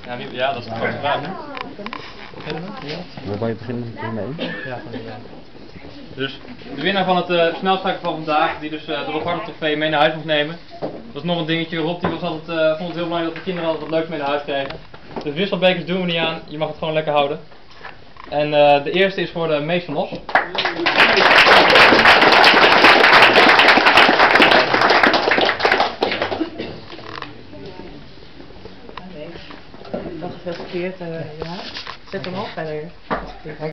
Ja, dat is de grote vraag. Waar wou je beginnen mee? Ja, van dus de winnaar van het snelstrekken van vandaag, die dus de Rob Hartog trofee mee naar huis mocht nemen. Dat is nog een dingetje. Rob die was altijd, vond het heel belangrijk dat de kinderen altijd wat leuks mee naar huis kregen. Dus wisselbekers doen we niet aan, je mag het gewoon lekker houden. En de eerste is voor de Mees van Os. Wel gefeliciteerd, ja. Zet hem op verder.